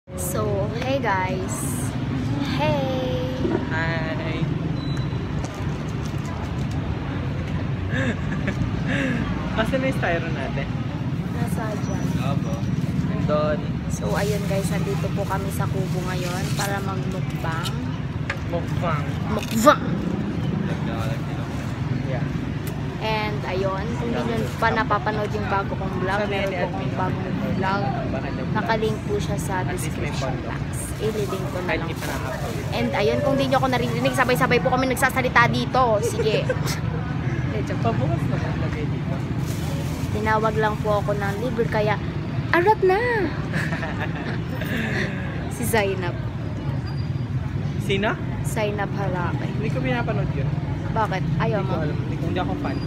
So, hey guys. Hey. Hi. Asan na yung styro natin? Nasa dyan. Opo. Nandun. So, ayun guys, nandito po kami sa Kubo ngayon para mag-mukbang. Mukbang. Mukbang! Yeah. And ayun, kung hindi nyo pa napapanood yung bago kong vlog, meron po akong bagong vlog. Nakalink po siya sa description box. Ililink ko na lang po. And ayun, kung di nyo ako naririnig, sabay-sabay po kami nagsasalita dito. Sige. Pabukas naman lagay dito. Tinawag lang po ako ng libre, kaya arat na! Si Zainab. Sino? Zainab Harake. Hindi ko pinapanood yun. Bakit? Ayaw Hindi ko mo? alam. Hindi ako fan.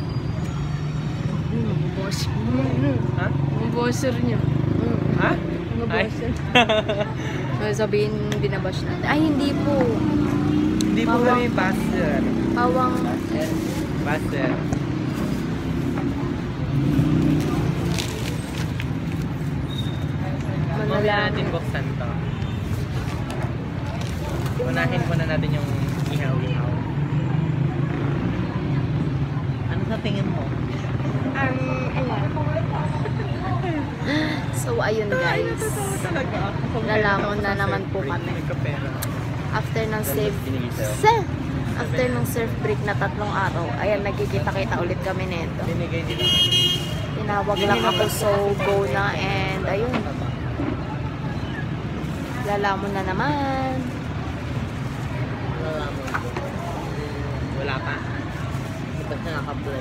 Boss. Ha? Ang bosser niya. Ha? Ang Ay. bosser. Sabihin, binabash natin. Ay, hindi po. Hindi po Bawang. kami baster. Pawang. Baster. Mamaya natin buksan to. Unahin muna natin yung ihaw-ihaw. Ano sa tingin mo? Ayan. So, ayun guys. Lalamon na naman po kami. After ng surf break na 3 araw, ayan, nagkikita-kita ulit kami nito. Binigay nila. Tinawag lang ako, so go na, and ayun. Lalamon na naman. Wala pa. Ba't na naka-play?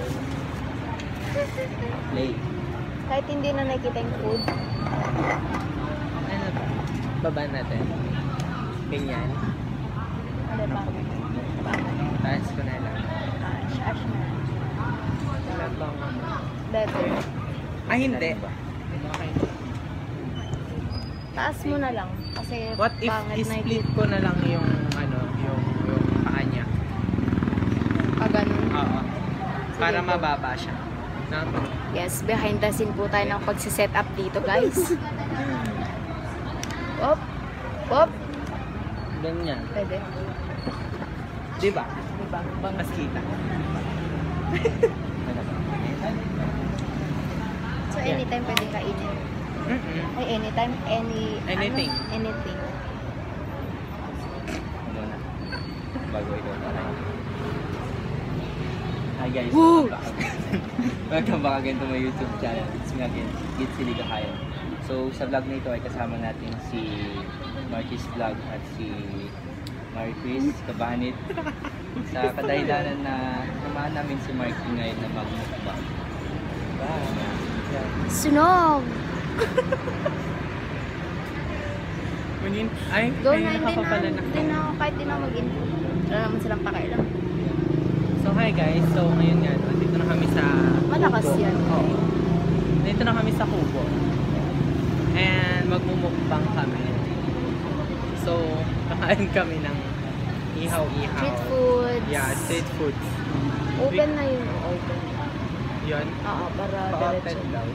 Play. Kahit hindi na nakikita yung food. Ano ba? Baba natin. Ganyan. Ano ba? Taas ko na lang. Ash na. Wala bang Better. Ay, hindi. Taas mo na lang. Kasi What if pangit na i-split ko na lang yung ano, yung paa niya? ganun. Oo. Para Sige, mababa siya. No? Yes, behind the scene po tayo ng pagsiset up dito, guys. Op. Op. Ganyan. Pwede. Diba? Diba? Mas kita. So, anytime pwede kainin. Ay, anytime, Anything. Ano? Anything. Muna. Bago ikaw tayo. Hi guys. Woo! Welcome back again to my YouTube channel. It's me again, Git Siligahayan. So sa vlog na ito ay kasama natin si Marquis Vlog at si Marquis Kabanit. Sa kadahilanan na naman namin si Marquis ngayon na magmukbang. Sunog! Ay, Go ay, na, hindi nakapapala na. Hindi na, kahit di na mag-input. Wala naman silang pakailan. So hi guys, so ngayon nga, dito na kami sa Malakas Kubo. yan. Oo. Dito na kami sa Kubo. And magmumukbang kami. So, kakain kami ng ihaw-ihaw. Street foods. Yeah, street foods. Open na yun. Open. Yun. Oo, para Pa-open diretso. daw.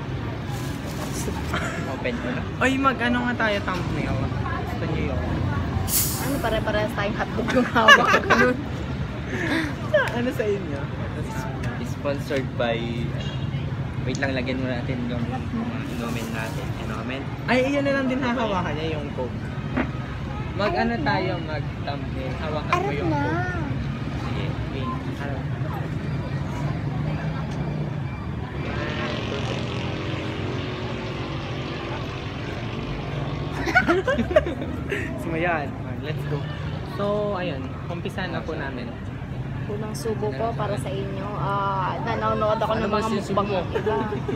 Open ko na. Oy, mag-ano nga tayo thumbnail. Gusto niyo yun? Ano, pare-parehas tayong hotdog yung hawak. Ganun. Ano sa inyo? Sponsored by... Wait lang, lagyan muna natin yung inumin natin. Inumin? Ay, iyan na lang din hahawakan niya yung Coke. Mag-ano tayo, mag-thumbnail. Hawakan mo Arap yung na. Coke. Sige, wait. Harap. So, yan. Let's go. So, ayun. Umpisa na po namin. Unang subo ko para sa inyo. Nanonood ako ng Ano ba mga sinusubo mukbang mo? ng iba.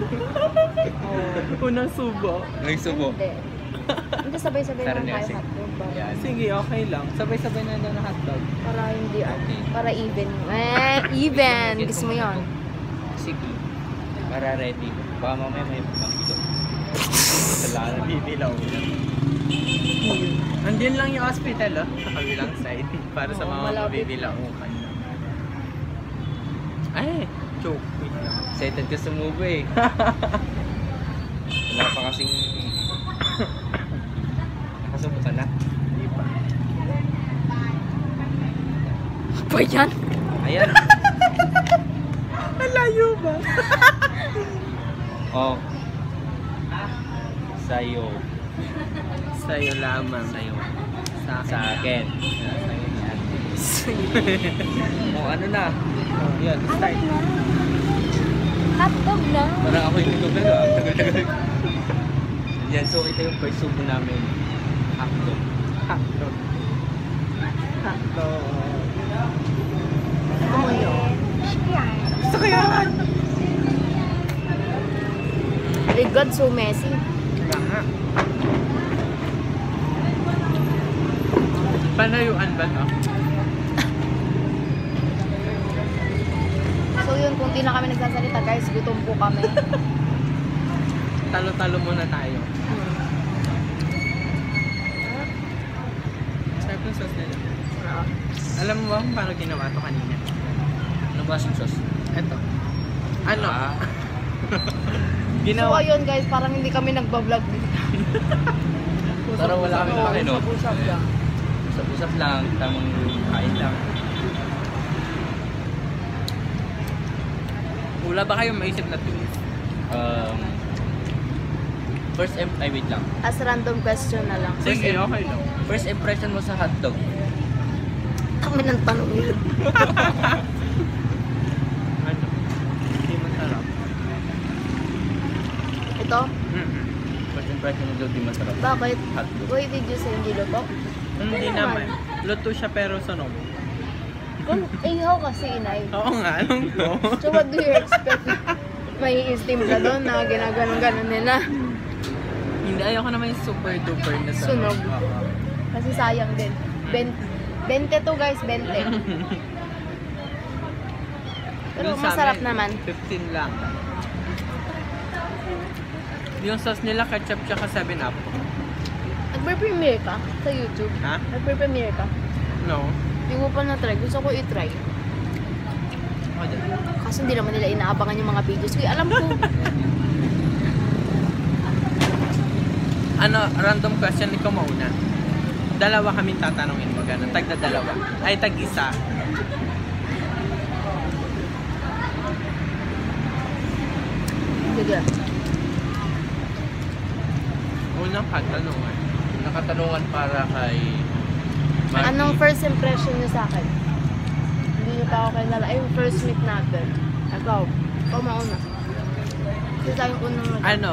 Oh. Unang subo. Nagsubo. Hindi. Hindi sabay-sabay Tara lang na, tayo sige. hotdog. Yan. Sige, okay lang. Sabay-sabay na daw na hotdog. Para hindi, Okay. para even. Even! Gusto mo yun? Sige. Para ready. Baka mamaya may pagkakito. Sa lana. Bibilaw. Andyan lang yung hospital, oh. Sa kabilang side. Para sa Oo, mga malapit. mabibilaukan. Ay, choke. Wait lang. Excited ka sumubo eh. Wala pa kasing Nakasubo ka na? Hindi pa. Pa yan? Ayan. Malayo ba? Oh. Sa'yo. Sa'yo lamang. Sa'yo. Sa Sa akin. Sa'yo yan. Oh, ano na? Oh, yun. Start. Hotdog na. Parang ako yung nagugalo. Yan, so ito yung first subo namin. Hotdog. Hotdog. Hotdog. Gusto mo yun? Gusto ko yan! My God, so messy. Diba nga? Panayuan ba to? So yun, kung di na kami nagsasalita guys, gutom po kami. Talo-talo muna tayo. Sarap yung sauce nila. Alam mo ba kung paano ginawa to kanina? Ano ba yung sauce? Eto. Ano? So Ginawa. ayun guys, parang hindi kami nagbablog dito. Parang wala kami kain, no? Usap-usap lang. Usap-usap lang, tamang kain lang. Wala ba kayong maisip na twist? Ay, wait lang. As random question na lang. Sige, okay lang. First impression mo sa hotdog? Kami ng tanong yun. Ano? Hindi masarap. Ito? First impression mo daw di masarap. Bakit? Hotdog. Why did you say hindi luto? Hindi naman. Luto siya pero sunog. Kung ihaw kasi inay. Oo nga, alam ko. So what do you expect? May steam ka doon na ginaganon-ganon nila. Hindi, ayoko naman yung super duper na Sunog. Oo. Kasi sayang din. 20 to guys, 20. Pero Yung sa masarap amin, naman. 15 lang. Yung sauce nila, ketchup tsaka 7-up. Nagpe-premiere ka sa YouTube? Ha? Nagpe-premiere ka? No. Hindi ko pa na-try. Gusto ko i-try. Ako din. Kaso hindi naman nila inaabangan yung mga videos. Kaya alam ko. Ano, random question, ikaw mauna. Dalawa kaming tatanungin mo, ganun. Tagda-dalawa. Ay, tag-isa. Sige. Unang katanungan. Nakatanungan para kay Marky. Anong first impression niyo sa akin? Hindi niyo pa ako kilala. Ay, yung first meet natin. Ikaw. Ikaw mauna. Kasi tayong unang nag- Ano,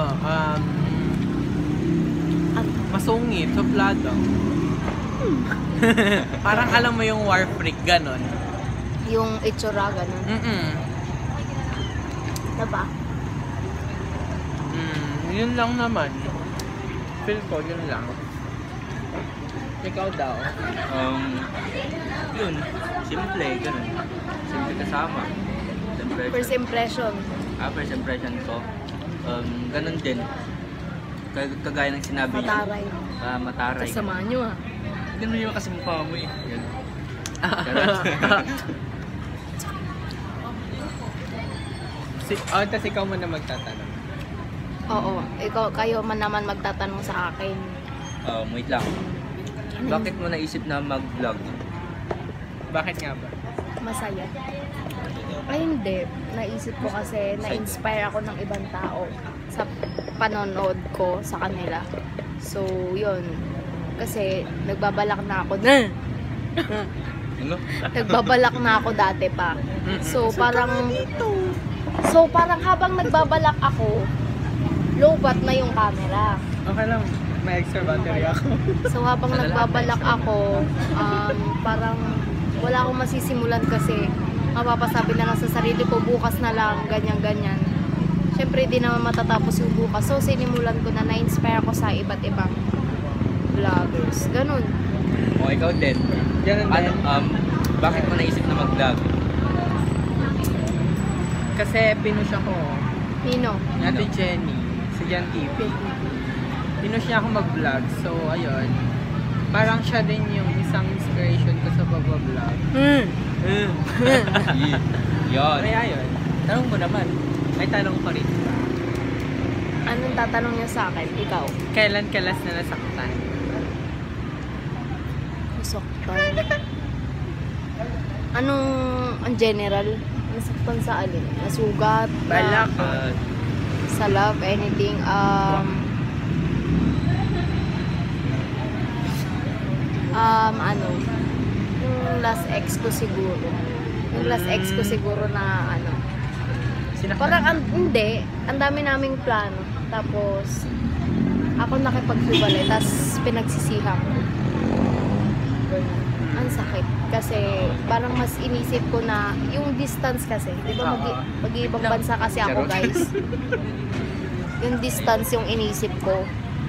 Ano? masungit, suplado. Parang alam mo yung war freak, ganun. Yung itsura, ganun. Diba? Yun lang naman. Feel ko, yun lang. Ikaw daw. Yun, simple, ganun. Simple kasama. First impression. First impression ko, ganun din. Kagaya ng sinabi niyo. Mataray. Mataray. Kasama nyo ah. Ganun yung kasi mukha mo eh. Ganun. Tapos ikaw mo na magtatanong. Oo. Ikaw, kayo man naman magtatanong sa akin. Wait lang. Bakit mo naisip na mag-vlog? Bakit nga ba? Masaya. Ay hindi. Naisip ko kasi na-inspire ako ng ibang tao sa panonood ko sa kanila. So, yun. Kasi nagbabalak na ako na. Ano? Nagbabalak na ako dati pa. So, parang habang nagbabalak ako, low-bat na yung camera. Okay lang. May extra battery ako. So, habang nagbabalak ako, parang wala akong masisimulan kasi mapapasabi na lang sa sarili ko, bukas na lang, ganyan-ganyan. Siyempre, di naman matatapos yung bukas. So, sinimulan ko na na-inspire ako sa iba't ibang vloggers. Ganun. O, ikaw din. Ganun Ano, din. bakit mo naisip na mag-vlog? Kasi pinush ako. Nino? Ate Jenny. Si Jan TV. Pinush niya ako mag-vlog. So, ayun. Parang siya din yung isang inspiration ko sa pag-vlog. Yun. Kaya yun. Tanong mo naman. May tanong ko rin. Anong tatanong niya sa akin? Ikaw? Kailan ka last na nasaktan? Nasaktan. Anong, ang general? Nasaktan sa alin? Nasugat? Balak. Sa love, anything. Ano? Yung last ex ko siguro. Yung last ex ko siguro na ano. Parang, hindi. Ang dami naming plano. Tapos, ako nakipaghiwalay. Tapos, pinagsisihan ko. Ang sakit. Kasi, parang mas inisip ko na, yung distance kasi. Di ba, mag-iibang bansa kasi ako, guys. Yung distance yung inisip ko.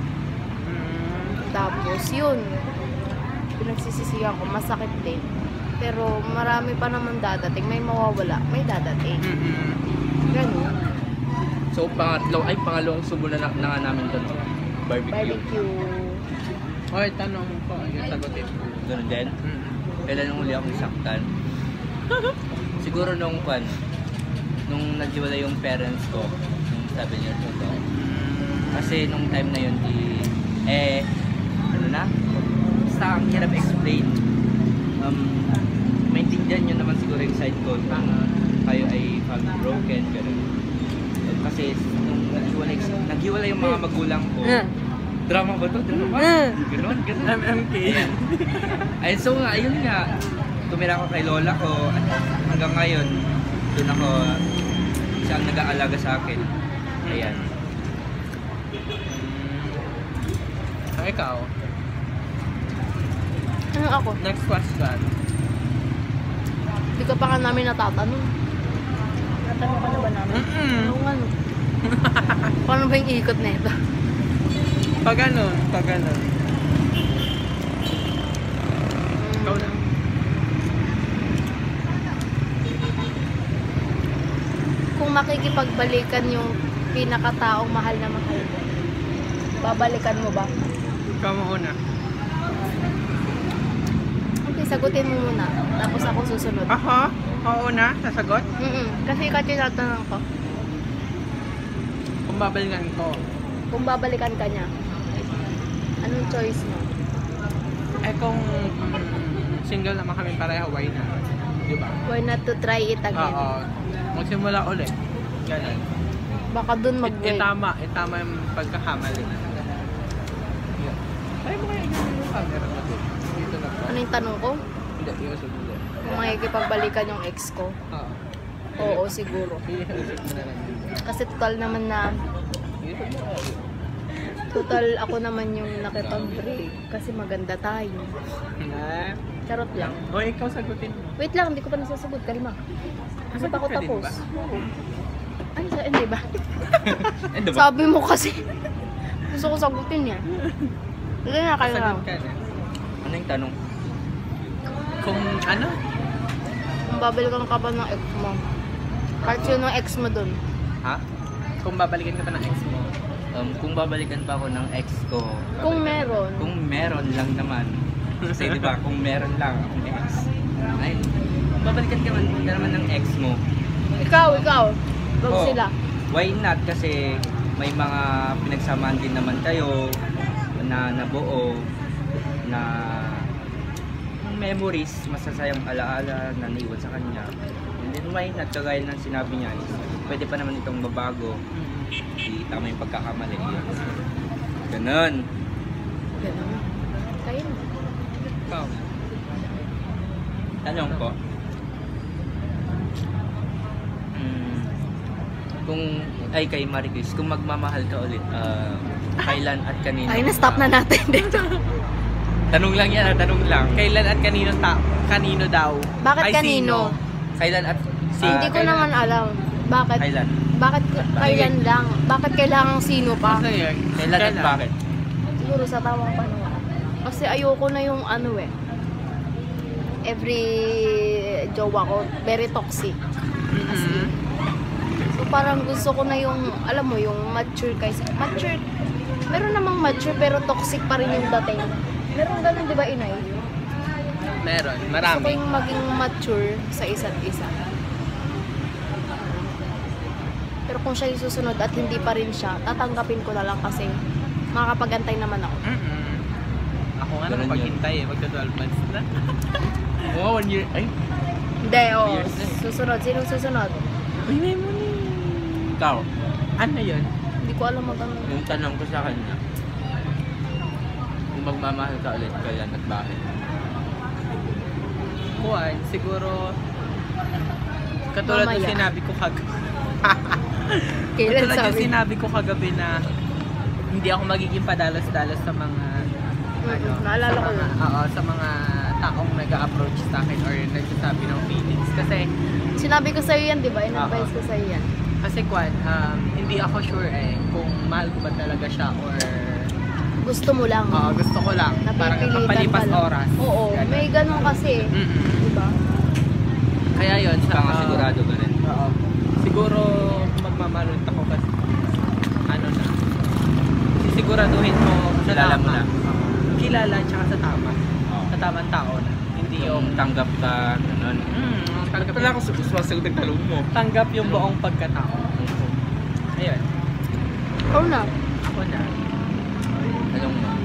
Tapos, yun. Pinagsisisihan ko. Masakit din. Pero, marami pa naman dadating. May mawawala. May dadating. Ganun. So, pangalawang subo na nga namin doon. Barbecue. Oy, tanong ko. Yung sagutin. Ganun din? Kailan nung huli ako isaktan? Siguro nung naghiwalay yung parents ko, nung 7 years old ako. Kasi nung time na yun, basta ang hirap explain. Maintindihan nyo naman siguro yung side ko na kayo ay family broken, gano'n. Kasi nung naghiwalay yung mga magulang ko, drama ba to? Drama ba? Gano'n. MMK. Ay, so nga, ayun nga. Tumira ako kay lola ko at hanggang ngayon, doon ako, siya ang nag-aalaga sa akin. Ayan. Ikaw? Ano ako? Next question. Hindi ka pa ka namin natatanong. Natanong ka na ba namin? Ano nga no? Paano ba yung ikot na ito? Pag ganun. Ikaw na. Kung makikipagbalikan yung pinakataong mahal na mahal mo, babalikan mo ba? Ikaw muna. Okay, sagutin mo muna. Tapos ako susunod. Ako? Oo na? Sasagot? Kasi ikaw tinatanong ko. Kung babalikan ko. Kung babalikan ka niya, anong choice mo? Kung single naman kami pareho, why na? Diba? Why not to try it again? Oo. Magsimula ulit. Ganun. Baka dun mag-wait. Itama yung pagkakamali. Yeah. Try mo kaya yung camera mo dito. Dito na po. Ano yung tanong ko? Hindi, iusap mo dito. Kung makikipagbalikan yung ex ko? Oo. Oo, siguro. Iusap mo na lang dito. Kasi total naman na, Iusap mo na lang. total ako naman yung nakipag-break. Kasi maganda tayo. Na? Charot lang. O, ikaw sagutin mo. Wait lang, hindi ko pa nasasagot. Kalma. Kasi pa ako Sagot ka din tapos. ba? Ay, hindi ba? Ano ba? Sabi mo kasi. Gusto ko sagutin yan. Hindi na kayo lang. Sagot ka na. Ano yung tanong? Kung ano? Kung babalikan ka ba ng ex mo? Kahit yun ng ex mo dun. Ha? Kung babalikan ka pa ng ex mo. Kung babalikan pa ako ng ex ko, Kung meron. kung meron lang naman. Kasi di ba, kung meron lang akong ex. Ay, kung babalikan ka naman ng ex mo, Ikaw. Wag oh, sila. why not? Kasi may mga pinagsamahan din naman kayo na nabuo na memories, masasayang alaala na naiwan sa kanya. And then why not? Kagaya ng sinabi niya, pwede pa naman itong babago. Tama yung pagkakamali. Ganun. Ganun. Kayo na. Ikaw. Tanong ko, kay Marie Chris, kung magmamahal ka ulit, kailan at kanino? Ay, na-stop na natin dito. Tanong lang yan, tanong lang. Kailan at kanino daw? Bakit Ay, kanino? Kailan at... Hindi ko naman alam. Bakit? Kailan? Bakit kailan lang? Bakit kailangang sino pa? Ano yun? Kailan at bakit? Siguro sa tamang panahon. Kasi ayoko na yung ano every jowa ko, very toxic. As in. So parang gusto ko na yung, alam mo, yung mature kaysa, mature, meron namang mature pero toxic pa rin yung dating. Meron ganun, di ba, Inay? Meron. Gusto ko Marami. yung maging mature sa isa't isa. Pero kung siya yung susunod at hindi pa rin siya, tatanggapin ko na lang kasi makakapagantay naman ako. Ako Ako nga Ganun yun. nakapaghintay eh, magka 12 months na. Oo, 1 year. Ay, Hindi, oh. Years na eh. Susunod. Sino susunod? Uy, may muna. ikaw. Ano yun? Hindi ko alam magano. Yung tanong ko sa kanya, kung magmamahal ka ulit, kailan at bakit? Kuwan, siguro katulad ng Mamaya. sinabi ko kagabi. Kailan Katulad yung sabi? sinabi ko kagabi na hindi ako magiging padalos-dalos sa mga Naalala ko na. Oo, sa mga taong nag-a-approach sa akin or nagsasabi ng feelings. Kasi Sinabi ko sa'yo yan, di ba? In-advise ko sa'yo yan. Kwan, hindi ako sure eh kung mahal ko ba talaga siya or Gusto mo lang. gusto ko lang. Parang Napipilitan kapalipas ka lang. oras. Oo, Ganun. may ganun kasi. Mm-mm. Di ba? Kaya yun. Baka nga sigurado ka rin. Oo. Siguro magmamahal ulit ako kasi ano na. Sisiguraduhin mo sa Kilala mo tama. na. Oo. Kilala tsaka sa tama. Oo. Sa tamang tao na. Hindi yung Yung tanggap ka, ganun. tanggap, Wala akong sumasagot ng talong mo. tanggap yung buong pagkatao. Ayun. Ikaw na. Ako na. Tanong mo.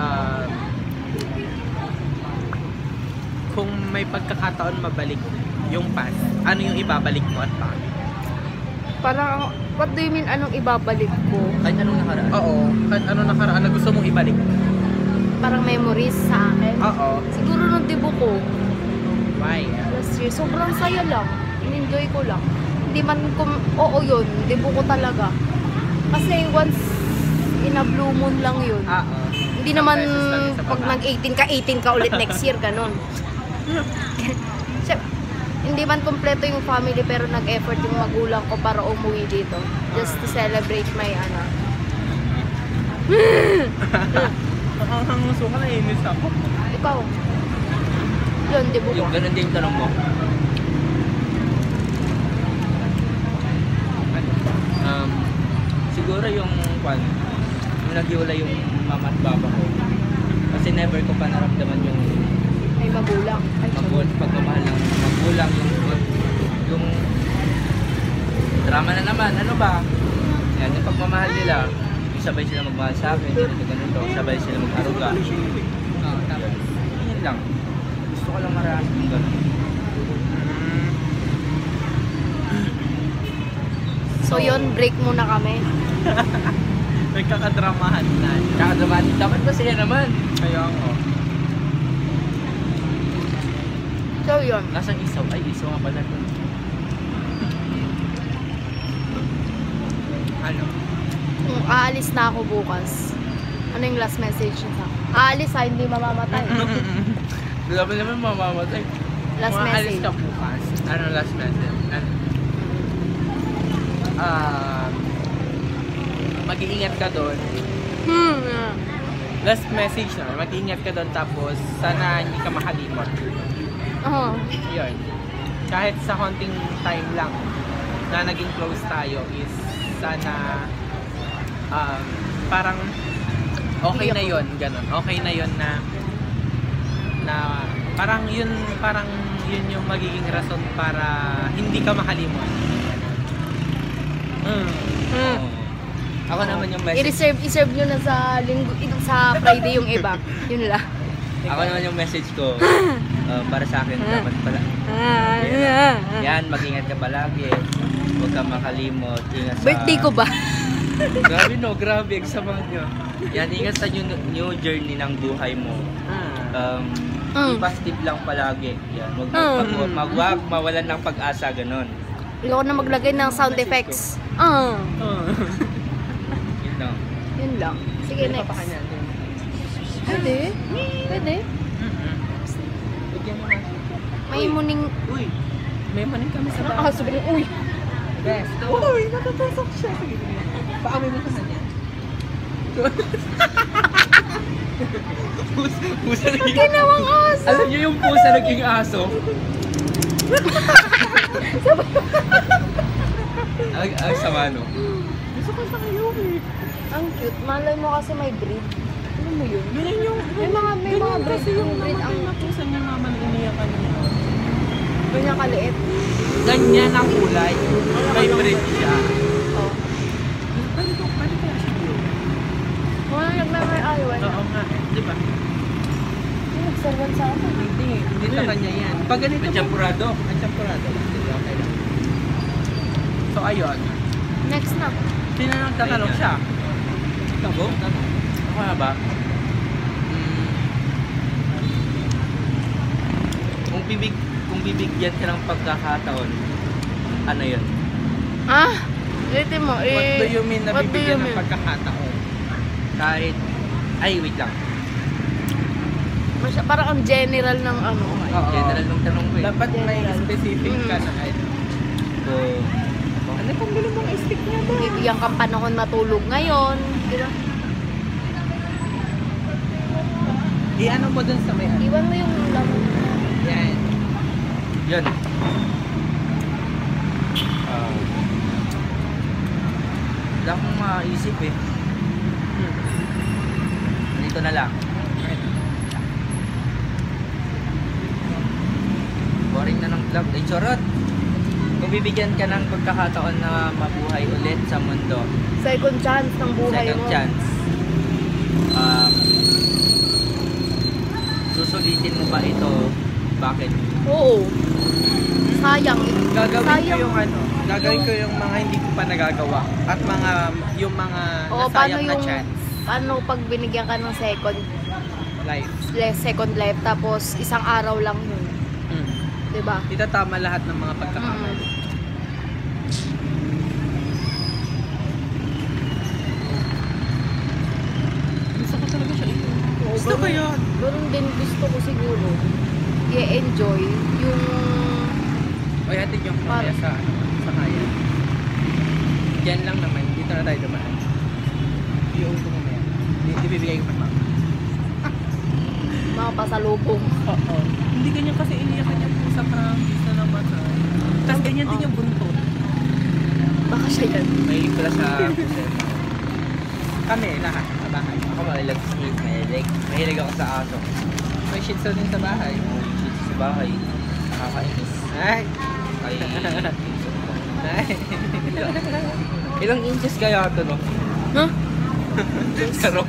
Kung may pagkakataon mabalik yung past, ano yung ibabalik mo at bakit? Parang, what do you mean anong ibabalik ko? Kahit anong nakaraan. Oo. Kahit ano nakaraan na gusto mong ibalik? Parang memories sa akin. Oo. Siguro nung debut ko, Why? last year, sobrang saya lang. In-enjoy ko lang. Hindi man, oo yun, debut ko talaga. Kasi once in a blue moon lang yun. Oo. Hindi naman Beses lang sa pag baba. nag-18 ka ulit next year, ganun. Siyempre, hindi man kompleto yung family pero nag-effort yung magulang ko para umuwi dito. Just to celebrate my Nakakangusok ka na inis ako. Ikaw. Yun, debut ko. Yung ganun din yung tanong mo. Siguro yung naghiwalay yung mama at baba ko. Kasi never ko pa naramdaman yung May magulang. Ay, pagmamahal ng magulang, yung drama na naman, ano ba? Yan, yung pagmamahal nila, yung sabay sila magmahal sa akin, ganito, sabay sila mag-aruga. Tapos, Yun lang. Gusto ko lang marami yung ganun. So yun, break muna kami. nagkakadramahan na. Tsaka dramatic, dapat masaya naman. Kaya ako. So yun. Nasaan isaw? Ay, isaw nga pala to. Ano? Kung aalis na ako bukas, ano yung last message niya? Aalis ha, hindi mamamatay. Dapat naman mamamatay. Last Kung aalis message. ka bukas, ano last message? Mag-iingat ka doon. Last message na, mag-iingat ka doon tapos sana hindi ka makalimot. Oo. Yun. Kahit sa konting time lang na naging close tayo is sana parang okay na yun, ganun. Okay na yun na parang yun yung magiging rason para hindi ka makalimot. Oo. Ako naman yung message. I-reserve nyo na sa sa Friday yung iba. Yun lang. Ako naman yung message ko. Para sa akin, dapat pala. Yan, mag-ingat ka palagi. Huwag ka makalimot. Ingat sa... Birthday ko ba? Grabe no, grabe. Examen nyo. Yan, ingat sa new journey ng buhay mo. Be positive lang palagi. Yan, wag mawalan ng pag-asa, ganun. Ayoko na maglagay ng sound effects. Yun lang. Yun lang. Sige, next. Pwede? Pwede? Bigyan mo nga. May muning... Uy! May maning kami sa bahay. Nakakasabi ng, uy! Best. Uy! Natutusok siya. Paaway mo sa kanya. Pusa naging... Ginawang aso! Alam niyo yung pusa naging aso? Ang sama no? Gusto ko sa kayo eh. Ang cute. Malay mo kasi may breed. Ano mo yun? Ganyan yung... May mga breed. kasi yung breed ang napusan niya mama na iniyakan niya. ganyan kaliit. Ganyan ang kulay. May breed siya. Oh. Pwede kaya siya yun? Mga nagmamay ayaw. Oo nga eh. Di ba? servan sa akin. Hindi sa kanya yan. Pag ganito Ang champurado. Ang champurado lang. Sige, okay lang. So, ayun. Next na. Sino nang tatanong siya? Ako? Ako nga ba? Kung bibigyan ka ng pagkakataon, ano yun? Ah! Ulitin mo. What do you mean na what do you bibigyan ng mean? pagkakataon? Kahit, ay wait lang. Parang ang general ng ano. Oo. General ng tanong ko eh. Dapat may specific ka na kahit. So, Ano kung ganun mong stick niya ba? Bibigyan kang panahon matulog ngayon. Diba? I-ano mo dun sa may ano? Iwan mo yung lamon. Yan. yun. Wala akong maisip eh. Dito na lang. Boring na ng vlog. Ay, charot! Kung bibigyan ka ng pagkakataon na mabuhay ulit sa mundo, Second chance ng buhay second mo. chance, susulitin mo ba ito? Bakit? Oo. Sayang. Gagawin ko Sayang. yung ano, gagawin ko yung mga hindi ko pa nagagawa at yung mga Oo, paano nasayang na yung chance paano pag binigyan ka ng life. second life tapos isang araw lang yun, 'di ba? Itatama lahat ng mga pagkakamali. Gusto ko talaga siya ito. Gusto ko yun. Ganun din gusto ko siguro. I-enjoy yung O hatid yung mamaya sa kaya. Diyan lang naman, dito na tayo dumaan. Yung ko mamaya. Ibibigay ko pa mama. mga pasalubong. Oo. Hindi ganyan kasi iniyakan niya po sa practice na naman. Tapos ganyan din yung buntot. Baka siya yan. May pala sa puset. Kami, lahat, sa bahay. Ako mahilig sa snake, mahilig ako sa aso. May shih tzu din sa bahay. Shih tzu sa bahay. Nakakainis. Ay! Ay, Ay! ilang inches kaya ito, no? Huh? Charot.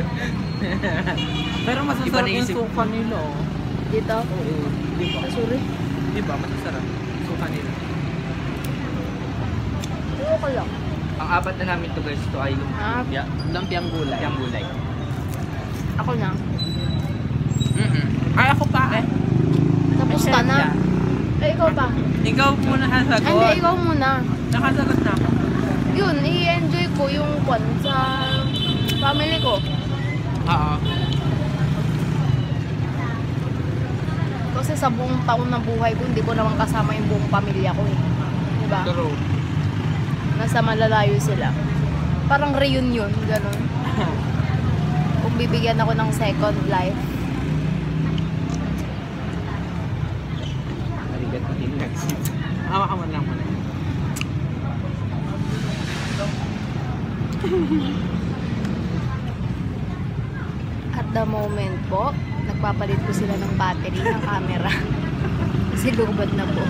Pero Iba masasarap yung naisip. suka nila. Oh. Dito? Oo. Di ba? Ah, sorry. Di ba? Masasarap. Suka nila. Ewan ko lang. Ang apat na namin to guys, ito ay lumpia. Lampiang gulay. Lumpiang gulay. Ako na. Ay, ako pa eh. Tapos ka na. Eh, ikaw pa. Ikaw muna sasagot. Hindi, ikaw muna. Nakasagot na ako. Yun, i-enjoy ko yung kwan sa family ko. Oo. Kasi sa buong taon ng buhay ko, hindi ko naman kasama yung buong pamilya ko eh. Diba? True. Nasa malalayo sila. Parang reunion, gano'n. Kung bibigyan ako ng second life. Haligat na tinag. Hawa ka man lang muna. At the moment po, nagpapalit ko sila ng battery ng camera. Kasi lubad na po.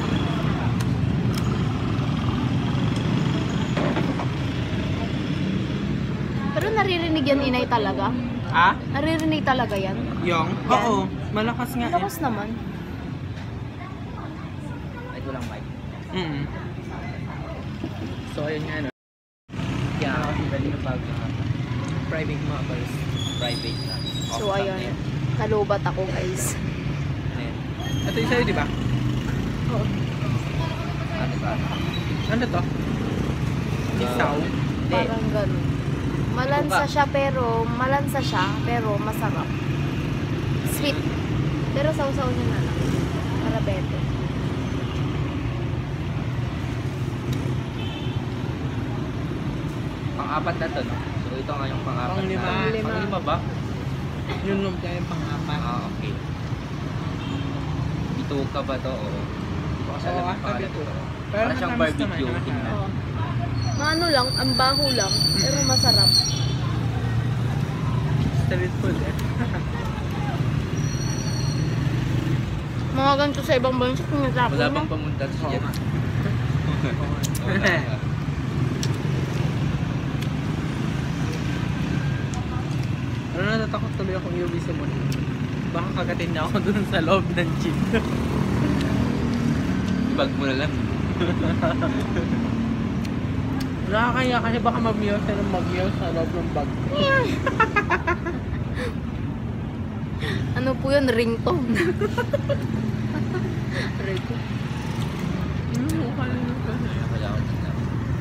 Pero naririnig yan, inay, talaga. Ha? Naririnig talaga yan. Yung? Yan. Oo. Malakas nga Lakas naman. Ay, ito lang mic. eh. So, ayun nga no. Yeah, pwede na pag Private matters. private na. So, Off-cam ayun. na yan. Kalubat ako, guys. Ano yan? Ito yung sa'yo, di ba? Oo. Ano ba? Ano to? Isaw? Hindi. Parang ganun. Malansa siya, pero masarap. Sweet. Pero sausaw niya na lang. Para better. Pang-apat na to, no? So, ito nga yung pang-apat Pang-lima. na. Pang-lima. Pang-lima ba? Yun nung kaya yung pang-apat. Ah, okay. Ito ka ba to? Oo. Hindi ko kasi alam Oo, yung pangalan ito. ko. Pero Para siyang matamis barbecue. naman, Tingnan. Oo. Maano lang, ang baho lang, pero masarap. Street food eh. Mga ganito sa ibang bansa, pinatapon Wala na. bang pamunta to Oo siya? nga. Ano natatakot tuloy akong iuwi sa muna. Baka kagatin niya ako dun sa loob ng jeep. Bag mo na lang. Nakakaya kasi baka mag-meow siya ng mag-meow sa loob ng bag. Ano po yun? Ringtone. Ringtone. Wala ako na.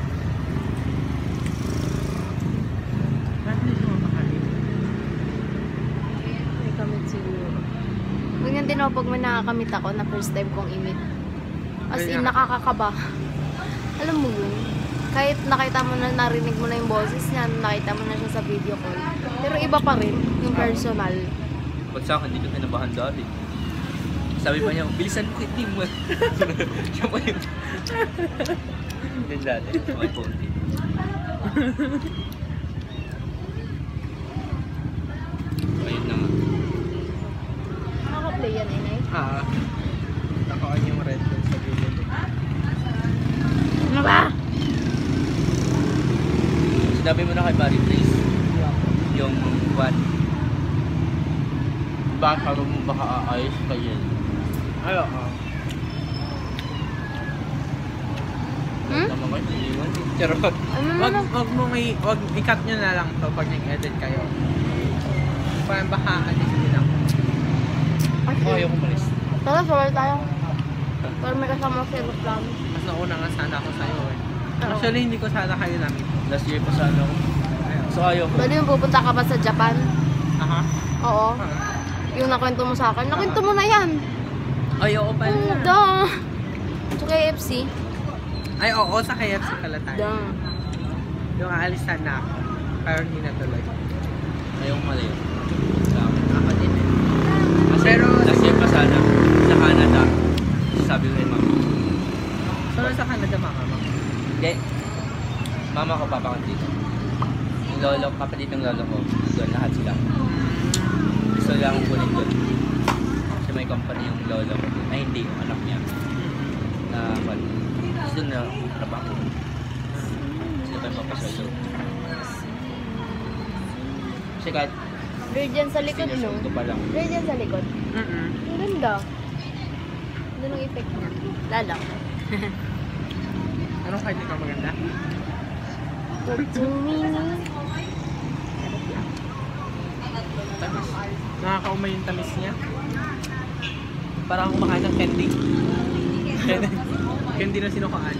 May kamit siguro. Ganyan din ako pag may nakakamit ako na first time kong imit. As in, nakakakaba. Alam mo yun? Kahit nakita mo na, narinig mo na yung boses niya, nakita mo na siya sa video call. Pero iba pa rin, yung personal. Pag sa akin, hindi ko kinabahan dati. Sabi pa niya, bilisan mo kay Tim. Siya pa yun. Yun dati, may konti. Ayun na nga. Nakaka-play yan, inay. Nakaan yung red dun sa video. Ano ba? Sinabi mo na kay Mari, please. Yung one. Baka mo baka aayos pa yan. Ay, oo. Tama kayo, naiiwan. Charot. Ano Wag i-cut nyo na lang to pag nag-edit kayo. Parang baka alis din ako. Ako ayaw kumalis. Tara, sawal tayo. Pero may kasama sa aeroplano. Mas nauna nga sana ako sa'yo eh. Oo. Actually, hindi ko sana kayo namin. Last year pa sana ako. So ayaw ko. Pwede yung pupunta ka pa sa Japan? Aha. Oo. Yung nakwento mo sa akin. Nakwento mo na yan. Ayoko pala. Duh. So KFC? Ay, oo, sa KFC pala tayo. Duh. Yung aalis sana ako. Pero hindi na tuloy. Ayaw ko malayo. Sa akin. Ako din eh. Pero last year pa sana. Sa Canada. Sabi ko kay mama. So, sa Canada mama mo? Hindi. Mama ko, papa ko dito. Yung lolo, kapatid ng lolo ko. Doon, lahat sila. Gusto lang akong kunin doon. Kasi may company yung lolo ko. Ay, hindi. Yung anak niya. Na, gusto na trabaho. Gusto tayo papasalo. Kasi kahit Weird yan sa likod, senior no? school ko pa lang. Weird yan sa likod. Ang ganda. Ganda ng effect niya. Lala. Anong kahit ikaw maganda? Tamis. Nakakaumay yung tamis niya. Parang kumakain ng candy. Candy na sinukaan.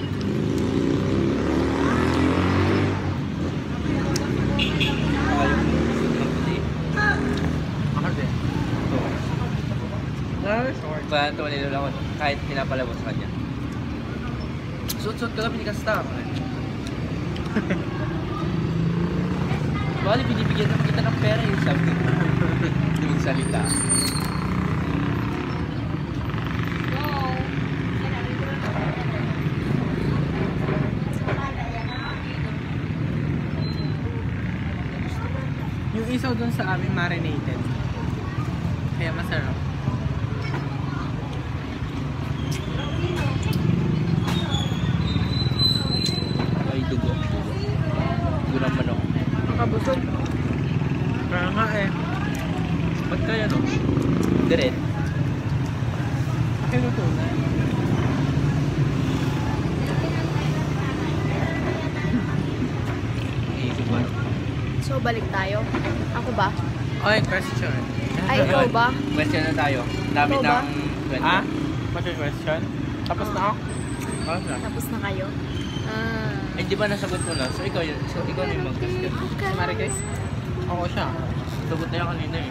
Ayaw ko ng puti. Ako din. Short. Kaya tumalilo lang ako. Kahit pinapalabas sa kanya. Suot-suot ka lang, pinikasta. Bali, binibigyan naman kita ng pera yung sabi ko. Hindi magsalita. Yung isaw dun sa amin marinated. Kaya masarap. Ay, dugo. Dugo ng manok. Nakabusog. Kaya nga eh. Ba't kaya no? Diret. Kinuto na. Iisip ba? So, balik tayo. Ako ba? Okay, question. Ay, ikaw ba? Question na tayo. Dami Ikaw ba? ng kwento. Ah? What's your question? Tapos na ako? Ah, na. Tapos na kayo? Ah. Eh, di ba nasagot mo na? So, ikaw na yung mag-question. Si Mari Grace? Oo siya. Sagot na yan kanina eh.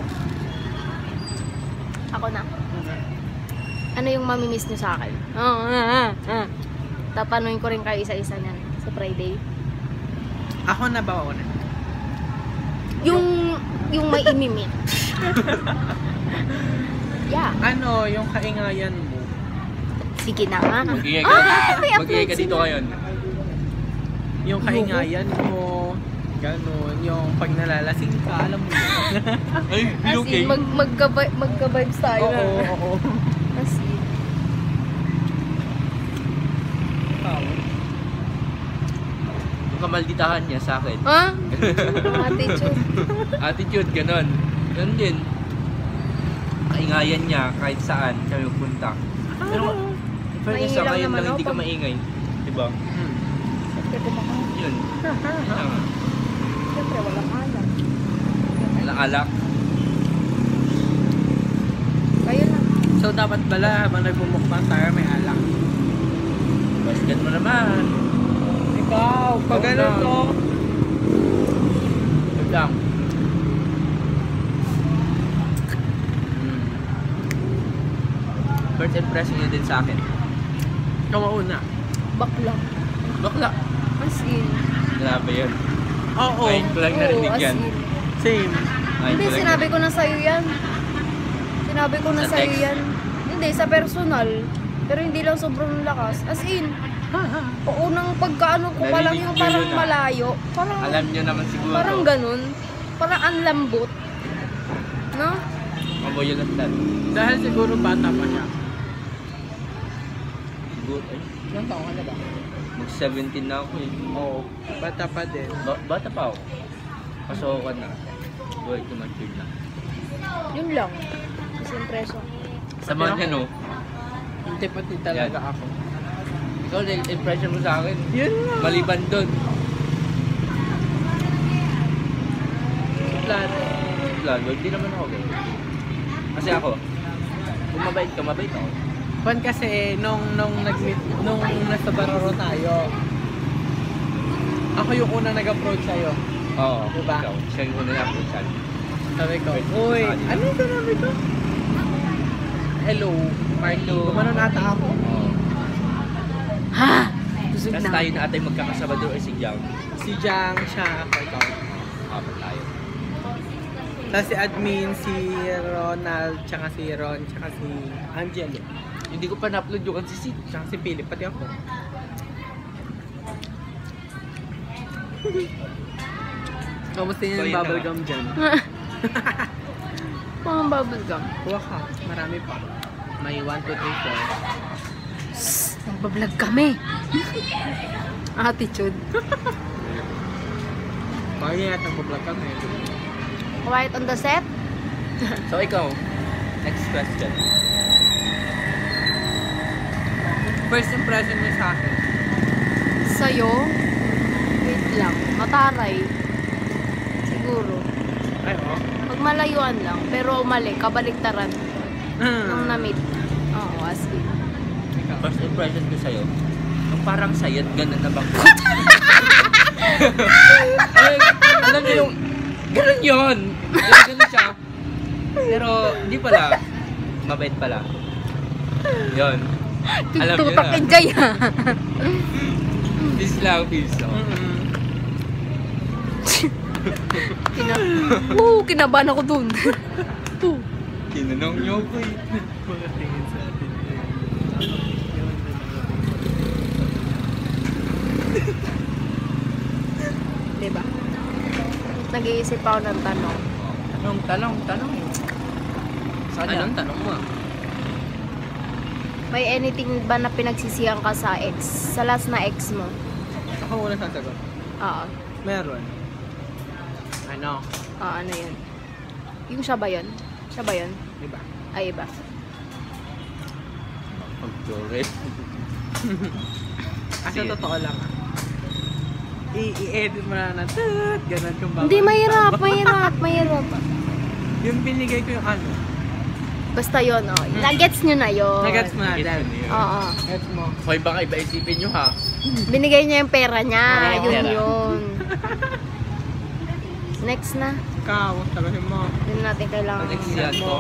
Ako na. Ano yung mamimiss nyo sa akin? Tapanuin ko rin kayo isa-isa niyan sa Friday. Ako na ba una? Yung may imimit. Yeah. Ano, yung kaingayan mo? Sige na nga. Mag-iay ka. may Mag-iay ka upload dito sila. ngayon. Yung kaingayan mo, ganun, yung pag nalalasing ka, alam mo yun. Ay, As okay. in, magka-vibes tayo. Oo. As in. Yung kamalditahan niya sa akin. Ha? Attitude. Attitude, ganon. Ganon din. Kinayan niya kahit saan siya punta. Pero, fairness Maingay sa lang kayo naman lang hindi ako ka pag- maingay. Diba? Siyempre kumakain. Yun. Siyempre walang alam. Walang alak. Kayo na. So, dapat pala habang nagmumukbang tayo may alak. Basket mo naman. Ikaw, pag Ikaw ano lang. ko. Yun lang. First impression niyo din sa akin. Ikaw mauna. Bakla. Bakla. As in. Grabe yun. Oo. Ngayon ko lang narinig as yan. in. Same. Ngayon Hindi, ko lang sinabi ko na sa'yo yan. Sinabi ko na Sa sa'yo text? yan. Hindi, sa personal. Pero hindi lang sobrang lakas. As in, unang pagkaano ko pa lang Narinig yung ko parang yun, ah. malayo. Parang, Alam niyo naman siguro. parang ganun. Parang ang lambot. No? Maboy yun at Dahil siguro bata pa siya. Siguro, ay, Ilang taong ka na ba? mag-17 na ako eh. Oo. Bata pa din. Bata pa ako. Pasokan na. Boy, tumatid na. Yun lang. First impression. Sa mga yan, no? Hindi pati talaga Yan. ako. Ikaw, impression mo sa akin. Yun nga. Maliban doon. Plano. Lalo, hindi naman ako ganyan. Kasi ako, kung mabait ka, mabait ako. Pan kasi nung nag-meet, nung nasa Bararo tayo, ako yung unang nag-approach sa'yo. Oo, Diba? ikaw. Siya yung una na approach siya. Sabi ko, Wait, uy, saan yun? ano yung sinabi ko? Hello, Marlo. Gumanon ata ako. Oo. Ha? Busog Tapos na. tayo na atay magkakasama doon ay si Jam. Si Jang, siya, ako, ikaw. Apat tayo. Tapos si admin, si Ronald, tsaka si Ron, tsaka si Angelo. Hindi ko pa na-upload yung kansisit. Tsaka si Philip, pati ako. Kamusta So, yung yun na bubble nga. gum dyan? Mga bubble gum. Kuha ka, marami pa. May 1, 2, 3, 4. Nagbablog kami. Attitude. Kaya yata mag-vlog kami. Quiet on the set? So ikaw, next question. First impression mo sa akin? Sa'yo? Wait lang. Mataray. Siguro. Ay, oo. Pag malayuan lang. Pero mali. Kabaligtaran. Nung na-meet. Oo, as in. Ikaw. First impression ko sa'yo, yung parang sayat, ganun na bang? Ay, alam niyo yung, ganun yun! Ganun siya. Pero, hindi pala. Mabait pala. Yun. Alam niyo Tutak na. enjoy ha. This lang, peace. Mm-mm. Kinabahan ako dun. Tinanong niyo ko eh. Mga tingin sa atin. Diba? Nag-iisip ako ng tanong. Tanong. Saan Anong yan? tanong mo? May anything ba na pinagsisihan ka sa ex? Sa last na ex mo? Ako muna sasagot. Oo. Meron. Ano? Ano yun? Yung siya ba yun? Siya ba yun? Diba? Ay, iba. Pag-correct. Kasi Sige. totoo lang ah. I-edit mo na na tut, ganun kung Hindi, mahirap. Yung binigay ko yung ano. Basta yun, oh. Nagets nyo na yun. Nagets mo na, Gets Dad. mo yun. Oo. Gets mo. Hoy, baka iba isipin nyo ha. Binigay niya yung pera niya. Oo, Yun pera. yun. Next na. Ikaw, sabihin mo. Hindi na natin kailangan. Pag-exyan ko,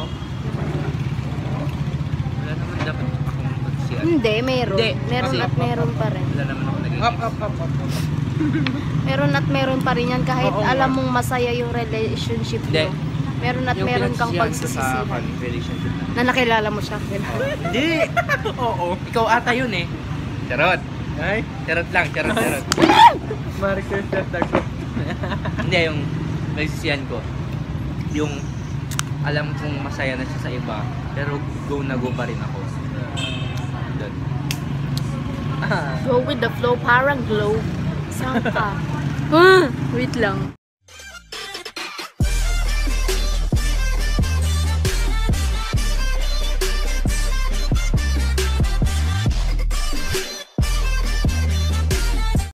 wala naman dapat akong mag-exyan. Hindi, meron. Hindi, Meron kasi- at meron pa rin. Wala naman ako naging Up, up, up, up. Meron at meron pa rin yan. Kahit Oo, alam nga. mong masaya yung relationship Hindi. mo. Meron at Yung meron kang pinagsisihan ko sa pagsisisihan. relationship na. Na nakilala mo siya. Hindi! Oo. Ikaw ata yun eh. Charot. Ay, Charot lang, charot. Marcus, tago. Hindi, yung nagsisiyan ko. Yung alam kong masaya na siya sa iba, pero go na go pa rin ako. Doon. Go with the flow, parang glow. Saan ka? Wait lang.